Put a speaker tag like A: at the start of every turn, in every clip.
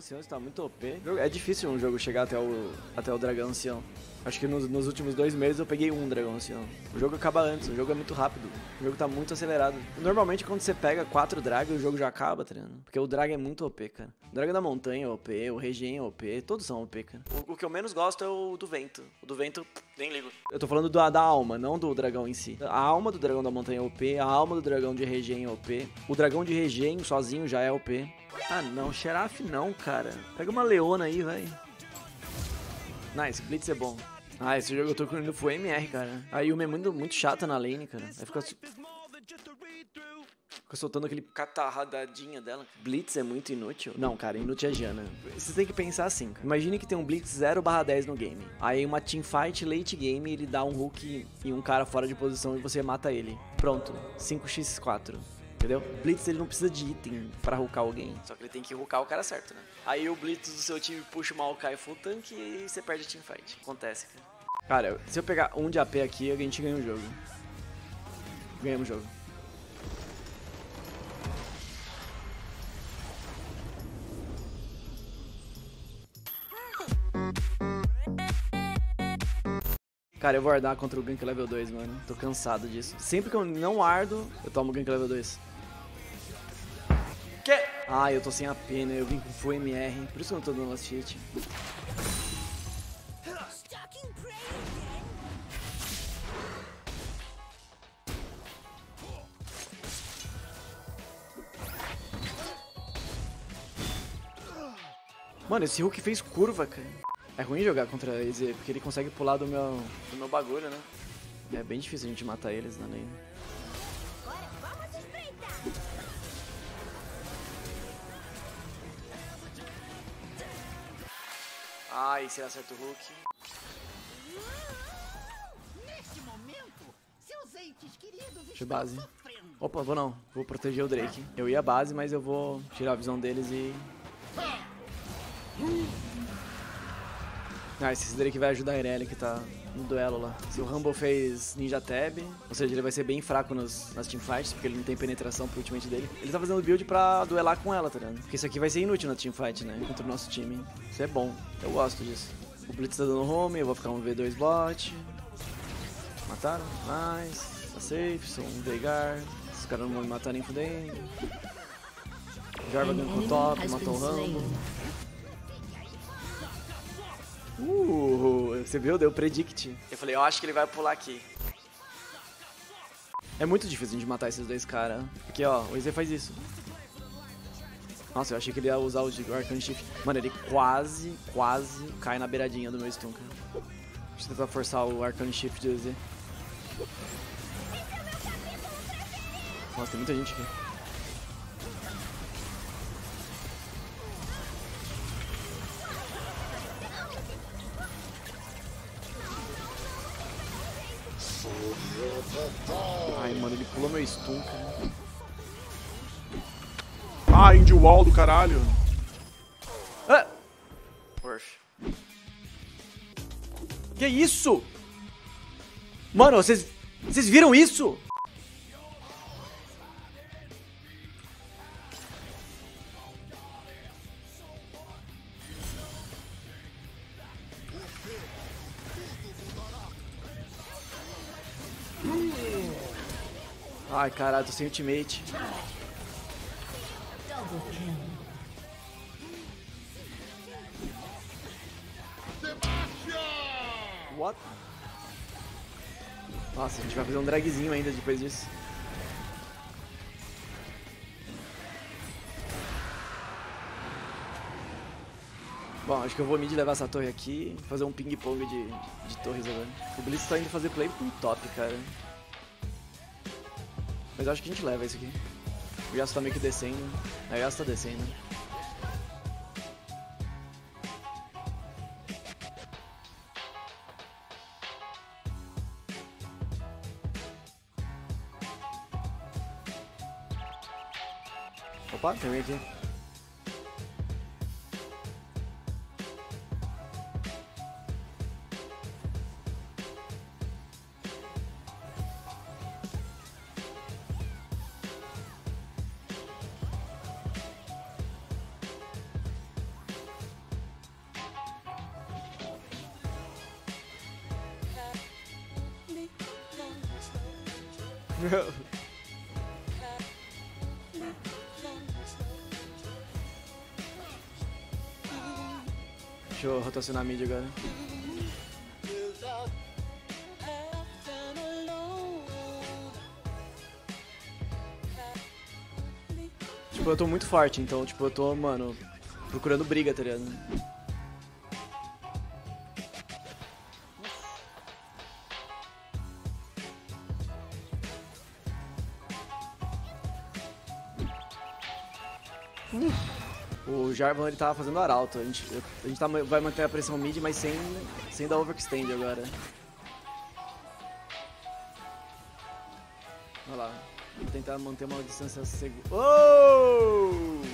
A: Ancião está muito OP. É difícil um jogo chegar até o Dragão Ancião. Acho que nos últimos 2 meses eu peguei um Dragão Ancião. O jogo acaba antes, o jogo é muito rápido. O jogo tá muito acelerado. Normalmente quando você pega 4 Dragons, o jogo já acaba, tá ligado? Porque o Drag é muito OP, cara. O Dragão da Montanha é OP, o Regen é OP, todos são OP, cara. O que eu menos gosto é o do Vento. O do Vento, nem ligo. Eu tô falando da alma, não do dragão em si. A alma do Dragão da Montanha é OP, a alma do Dragão de Regen é OP. O Dragão de Regen sozinho já é OP. Ah não, Xerath não, cara. Pega uma Leona aí, vai. Nice, Blitz é bom. Ah, esse jogo eu tô correndo full MR, cara. A Yumi é muito chata na lane, cara. Aí fica soltando aquele catarradadinha dela. Blitz é muito inútil. Não, cara, inútil é Janna. Vocês tem que pensar assim, cara. Imagine que tem um Blitz 0/10 no game. Aí uma teamfight late game, ele dá um hook em um cara fora de posição e você mata ele. Pronto, 5x4. Entendeu? Blitz ele não precisa de item pra hoocar alguém. Só que ele tem que hoocar o cara certo, né? Aí o Blitz do seu time puxa uma Maokai full tank e você perde a teamfight. Acontece, cara. Cara, se eu pegar 1 de AP aqui, a gente ganha o jogo. Ganhamos o jogo. Cara, eu vou ardar contra o gank level 2, mano. Tô cansado disso. Sempre que eu não ardo, eu tomo gank level 2. Que? Ah, eu tô sem AP, né? Eu vim com full MR. Por isso que eu não tô dando last hit. Mano, esse Hulk fez curva, cara. É ruim jogar contra eles, porque ele consegue pular do meu bagulho, né? É bem difícil a gente matar eles na lane. Ai, se ele acerta o Hulk. Deixa eu base. Opa, vou não. Vou proteger o Drake. Eu ia base, mas eu vou tirar a visão deles e... Ah, esse Drake vai ajudar a Irelia que tá no duelo lá. Se o Rumble fez Ninja Tab, ou seja, ele vai ser bem fraco nas teamfights, porque ele não tem penetração pro ultimate dele. Ele tá fazendo build pra duelar com ela, tá ligado? Porque isso aqui vai ser inútil na teamfight, né? Contra o nosso time. Isso é bom. Eu gosto disso. O Blitz tá dando home, eu vou ficar um V2 bot. Mataram? Nice. Tá safe, sou um Veigar. Esses caras não vão me matar nem fudendo. Jarvan ganhou com o top, matou o Rumble. Você viu? Deu predict. Eu falei, eu acho que ele vai pular aqui. É muito difícil de matar esses dois caras. Porque, ó, o EZ faz isso. Nossa, eu achei que ele ia usar o Arcane Shift. Mano, ele quase cai na beiradinha do meu stun, cara. Deixa eu tentar forçar o Arcane Shift do EZ. Nossa, tem muita gente aqui. Ai, mano, ele pulou meu stun, cara.
B: Ah, Indie Wall do caralho.
A: Ah! Porsche. Que isso? Mano, vocês viram isso? Ai, caralho, tô sem ultimate. What? Nossa, a gente vai fazer um dragzinho ainda depois disso. Bom, acho que eu vou mid levar essa torre aqui e fazer um ping-pong de torres agora. O Blitz tá indo fazer play com top, cara. Mas eu acho que a gente leva isso aqui. O Yasuo tá meio que descendo. O Yasuo tá descendo. Opa, tem alguém aqui. Deixa eu rotacionar a mid agora. Tipo, eu tô muito forte, então, tipo, eu tô, mano, procurando briga, tá ligado? O Jarvan, ele tava fazendo arauto. A gente vai manter a pressão mid, mas sem dar overextend agora. Olha lá. Vou tentar manter uma distância segura. Oh!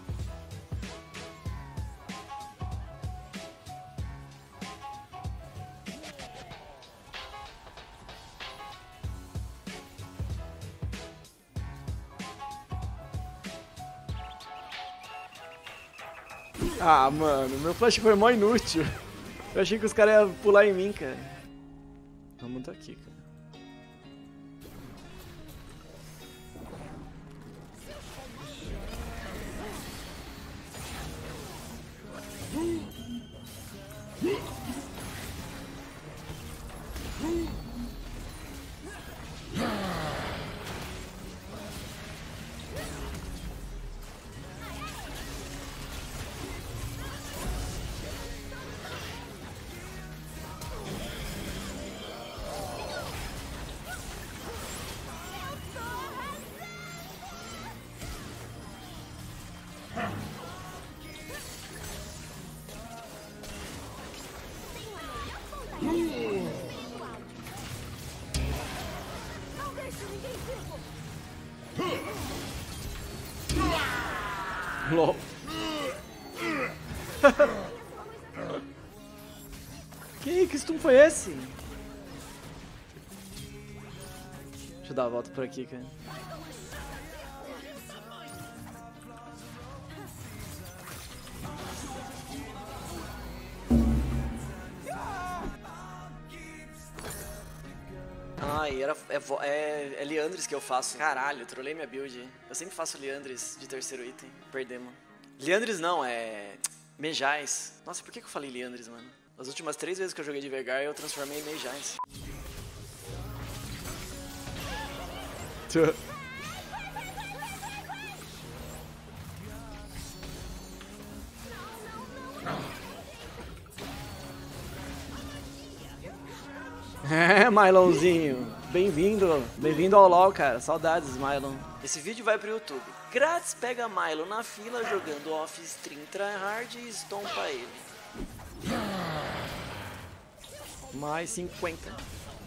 A: Ah, mano, meu flash foi mó inútil. Eu achei que os caras iam pular em mim, cara. Vamos tá aqui, cara. LOL. Que stun foi esse? Deixa eu dar a volta por aqui, cara. Ai, é Liandry's que eu faço. Caralho, trolei minha build. Eu sempre faço Liandry's de terceiro item. Perdemos. Liandry's não, é... Mejais. Nossa, por que eu falei Liandry's, mano? As últimas 3 vezes que eu joguei de Veigar, eu transformei em Mejais. É, Mylonzinho. Bem-vindo ao LoL, cara. Saudades, Mylon. Esse vídeo vai pro YouTube. Grátis pega Mylon na fila jogando off-stream tryhard e estompa ele. Mais 50.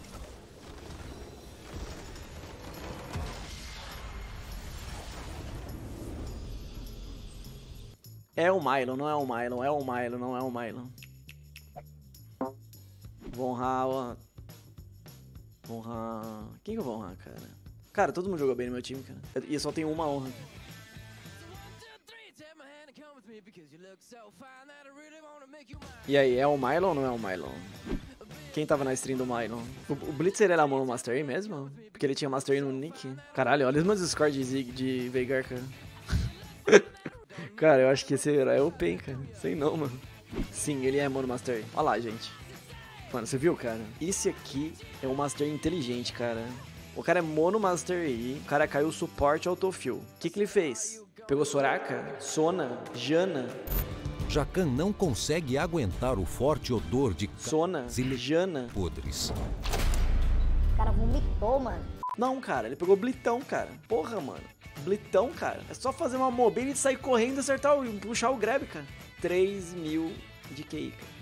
A: É o Mylon, não é o Mylon. É o Mylon, não é o Mylon. Von Ra... Quem que eu vou honrar, cara? Cara, todo mundo jogou bem no meu time, cara. E eu só tenho uma honra. E aí, é o Mylon ou não é o Mylon? Quem tava na stream do Mylon? O Blitzer era mono Master Yi mesmo? Porque ele tinha Master Yi no nick? Caralho, olha os meus scores de Veigar, cara. Cara, eu acho que esse herói é OP, hein, cara. Sei não, mano. Sim, ele é mono Master Yi. Olha lá, gente. Mano, você viu, cara? Esse aqui é um Master inteligente, cara. O cara é mono Master Yi, o cara caiu suporte autofill. O que ele fez? Pegou Soraka, Sona, Janna.
C: Jacan não consegue aguentar o forte odor de
A: Sona, Janna.
C: podres.
D: O cara vomitou, mano.
A: Não, cara, ele pegou Blitão, cara. Porra, mano. Blitão, cara. É só fazer uma mobile e sair correndo e acertar puxar o grab, cara. 3.000 de QI, cara.